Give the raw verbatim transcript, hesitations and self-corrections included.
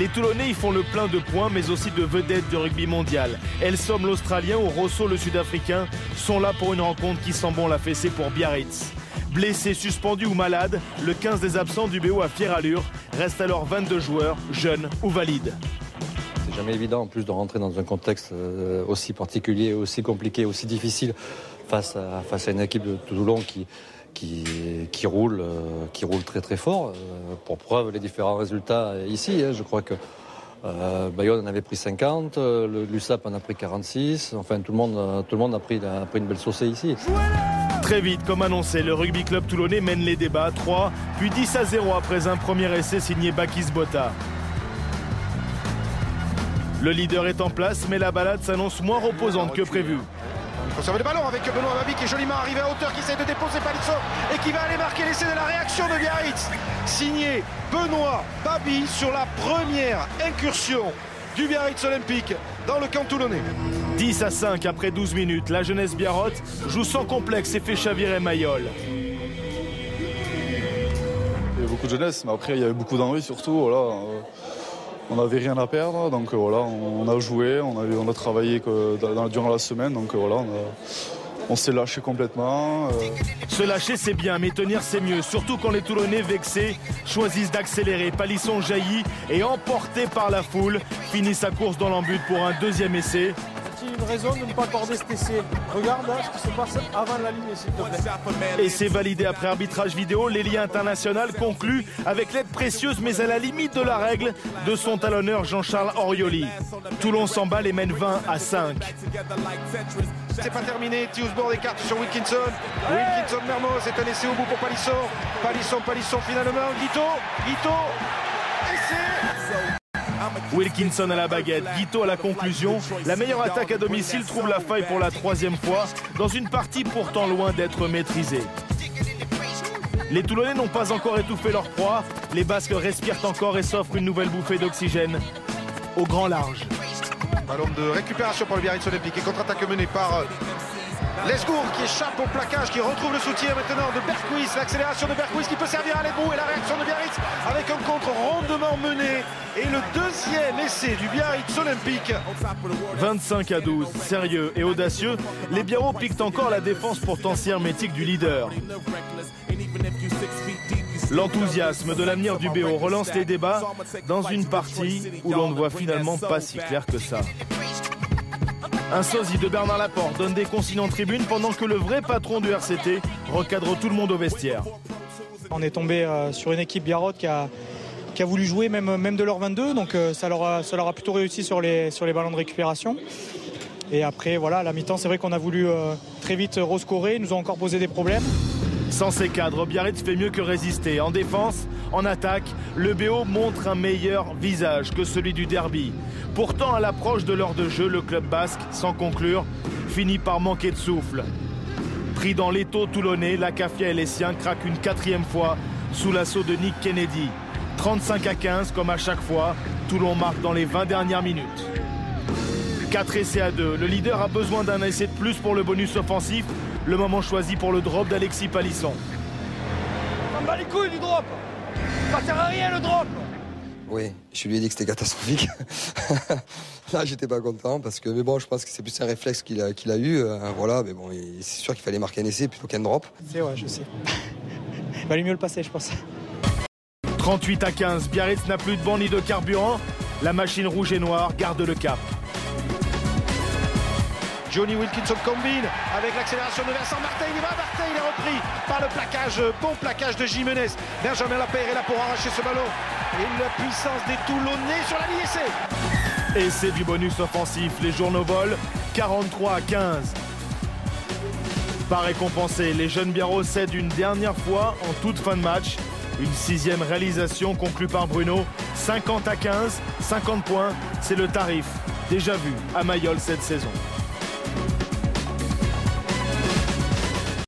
Les Toulonnais y font le plein de points, mais aussi de vedettes du rugby mondial. Elsom l'Australien ou Rosso le Sud-Africain sont là pour une rencontre qui sent bon la fessée pour Biarritz. Blessé, suspendu ou malade, le quinze des absents du B O à fière allure reste alors vingt-deux joueurs, jeunes ou valides. C'est jamais évident en plus de rentrer dans un contexte aussi particulier, aussi compliqué, aussi difficile face à, face à une équipe de Toulon qui, qui, qui, roule, qui roule très très fort. Pour preuve, les différents résultats ici, je crois que euh, Bayonne en avait pris cinquante, l'U S A P en a pris quarante-six, enfin tout le monde, tout le monde a, pris, a pris une belle saucée ici. Très vite, comme annoncé, le rugby club toulonnais mène les débats, trois, puis dix à zéro après un premier essai signé Bakis Bota. Le leader est en place, mais la balade s'annonce moins reposante que prévu. Il conserve le ballon avec Benoît Babi qui est joliment arrivé à hauteur, qui essaie de déposer Palisson et qui va aller marquer l'essai de la réaction de Biarritz. Signé Benoît Babi sur la première incursion du Biarritz Olympique dans le camp toulonnais. dix à cinq après douze minutes, la jeunesse biarrotte joue sans complexe et fait chavirer Mayol. Il y a beaucoup de jeunesse, mais après il y avait beaucoup d'envie surtout. Voilà. On n'avait rien à perdre, donc voilà, on a joué, on a, on a travaillé que dans, durant la semaine, donc voilà, on, on s'est lâché complètement. Euh... Se lâcher c'est bien, mais tenir c'est mieux, surtout quand les Toulonnais vexés choisissent d'accélérer. Palisson jaillit et emporté par la foule, finit sa course dans l'embut pour un deuxième essai. Une raison de ne pas accorder cet essai. Regarde hein, ce qui se passe avant la ligne, s'il te plaît. Essai validé après arbitrage vidéo, l'Elia International conclut avec l'aide précieuse, mais à la limite de la règle, de son talonneur Jean-Charles Orioli. Toulon s'emballe et mène vingt à cinq. C'est pas terminé, Tiusbourg écarte sur Wilkinson. Wilkinson Mermoz, c'est un essai au bout pour Palisson. Palisson, Palisson finalement, Guito, Guito, essai. Wilkinson à la baguette, Guito à la conclusion. La meilleure attaque à domicile trouve la faille pour la troisième fois dans une partie pourtant loin d'être maîtrisée. Les Toulonnais n'ont pas encore étouffé leur proie. Les Basques respirent encore et s'offrent une nouvelle bouffée d'oxygène au grand large. Ballon de récupération pour le Biarritz Olympique et contre-attaque menée par Lesgourg qui échappe au plaquage, qui retrouve le soutien maintenant de Berghuis. L'accélération de Berghuis qui peut servir à l'ébou et la réaction de Biarritz avec un contre rondement mené. Et le deuxième essai du Biarritz Olympique. vingt-cinq à douze, sérieux et audacieux, les Biarros piquent encore la défense pourtant si hermétique du leader. L'enthousiasme de l'avenir du B O relance les débats dans une partie où l'on ne voit finalement pas si clair que ça. Un sosie de Bernard Laporte donne des consignes en tribune pendant que le vrai patron du R C T recadre tout le monde au vestiaire. On est tombé euh, sur une équipe biarrotte qui a, qui a voulu jouer même, même de leur vingt-deux, donc euh, ça, leur a, ça leur a plutôt réussi sur les, sur les ballons de récupération. Et après, voilà, à la mi-temps, c'est vrai qu'on a voulu euh, très vite rescorer, ils nous ont encore posé des problèmes. Sans ces cadres, Biarritz fait mieux que résister. En défense, en attaque, le B O montre un meilleur visage que celui du derby. Pourtant, à l'approche de l'heure de jeu, le club basque, sans conclure, finit par manquer de souffle. Pris dans l'étau toulonnais, la Cafia et les siens craquent une quatrième fois sous l'assaut de Nick Kennedy. trente-cinq à quinze, comme à chaque fois, Toulon marque dans les vingt dernières minutes. quatre essais à deux. Le leader a besoin d'un essai de plus pour le bonus offensif. Le moment choisi pour le drop d'Alexis Palisson. On bat les couilles du drop. Ça sert à rien le drop. Oui, je lui ai dit que c'était catastrophique. Là, j'étais pas content parce que, mais bon, je pense que c'est plus un réflexe qu'il a, qu'il a eu. Euh, voilà, mais bon, c'est sûr qu'il fallait marquer un essai plutôt qu'un drop. C'est ouais, je sais. Il valait mieux le passer, je pense. trente-huit à quinze, Biarritz n'a plus de banc ni de carburant. La machine rouge et noire garde le cap. Johnny Wilkinson combine avec l'accélération de Vincent Martin. Il va, Martin, il est repris par le plaquage, bon plaquage de Jimenez. Benjamin Lapeyre est là pour arracher ce ballon. Et la puissance des Toulonnais sur la ligne essai. Essai du bonus offensif, les journaux volent, quarante-trois à quinze. Pas récompensé, les jeunes Biarros cèdent une dernière fois en toute fin de match. Une sixième réalisation conclue par Bruno, cinquante à quinze, cinquante points, c'est le tarif déjà vu à Mayol cette saison.